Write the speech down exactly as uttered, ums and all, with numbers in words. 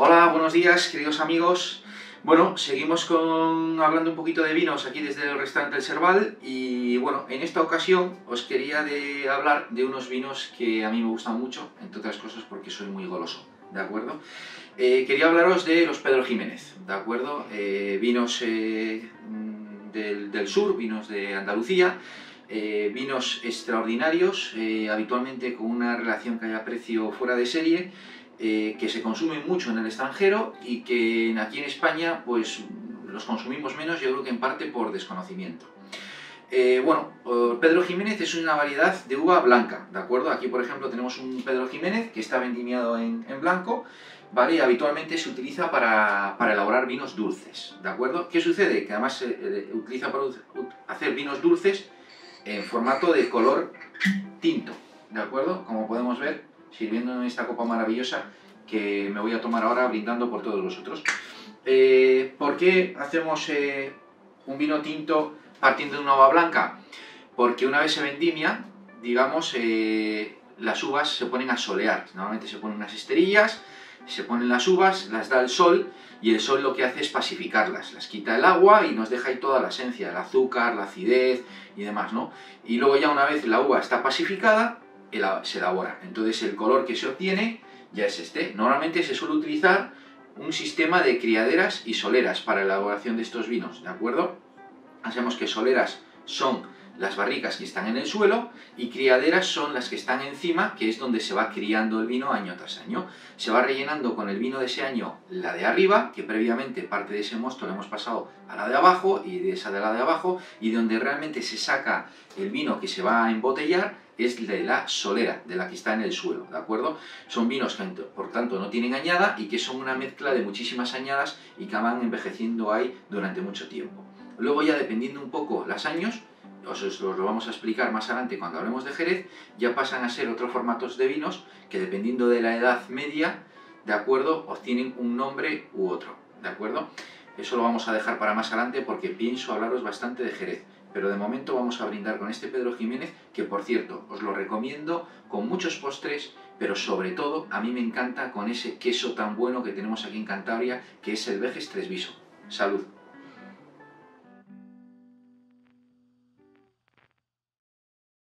Hola, buenos días, queridos amigos. Bueno, seguimos con hablando un poquito de vinos aquí desde el restaurante El Serval y bueno, en esta ocasión os quería de hablar de unos vinos que a mí me gustan mucho, entre otras cosas porque soy muy goloso, ¿de acuerdo? Eh, quería hablaros de los Pedro Ximénez, ¿de acuerdo? Eh, vinos eh, del, del sur, vinos de Andalucía, eh, vinos extraordinarios, eh, habitualmente con una relación calidad-precio fuera de serie, eh, que se consumen mucho en el extranjero y que aquí en España pues los consumimos menos, yo creo que en parte por desconocimiento. Eh, bueno, Pedro Ximénez es una variedad de uva blanca, ¿de acuerdo? Aquí, por ejemplo, tenemos un Pedro Ximénez que está vendimiado en, en blanco, ¿vale? Y habitualmente se utiliza para, para elaborar vinos dulces, ¿de acuerdo? ¿Qué sucede? Que además se eh, utiliza para hacer vinos dulces en formato de color tinto, ¿de acuerdo? Como podemos ver, sirviendo en esta copa maravillosa que me voy a tomar ahora brindando por todos vosotros. Eh, ¿Por qué hacemos eh, un vino tinto partiendo de una uva blanca? Porque una vez se vendimia, digamos, eh, las uvas se ponen a solear. Normalmente se ponen unas esterillas, se ponen las uvas, las da el sol, y el sol lo que hace es pacificarlas, las quita el agua y nos deja ahí toda la esencia, el azúcar, la acidez y demás, ¿no? Y luego ya una vez la uva está pacificada, se elabora. Entonces el color que se obtiene ya es este. Normalmente se suele utilizar un sistema de criaderas y soleras para la elaboración de estos vinos, ¿de acuerdo? Hacemos que soleras son las barricas que están en el suelo y criaderas son las que están encima, que es donde se va criando el vino año tras año. Se va rellenando con el vino de ese año la de arriba, que previamente parte de ese mosto lo hemos pasado a la de abajo, y de esa de la de abajo, y donde realmente se saca el vino que se va a embotellar es de la solera, de la que está en el suelo, ¿de acuerdo? Son vinos que, por tanto, no tienen añada y que son una mezcla de muchísimas añadas y que van envejeciendo ahí durante mucho tiempo. Luego ya, dependiendo un poco los años, os lo vamos a explicar más adelante cuando hablemos de Jerez, ya pasan a ser otros formatos de vinos que, dependiendo de la edad media, ¿de acuerdo?, obtienen un nombre u otro, ¿de acuerdo? Eso lo vamos a dejar para más adelante porque pienso hablaros bastante de Jerez, pero de momento vamos a brindar con este Pedro Ximénez, que por cierto, os lo recomiendo con muchos postres, pero sobre todo a mí me encanta con ese queso tan bueno que tenemos aquí en Cantabria, que es el Vejes Tresviso. ¡Salud!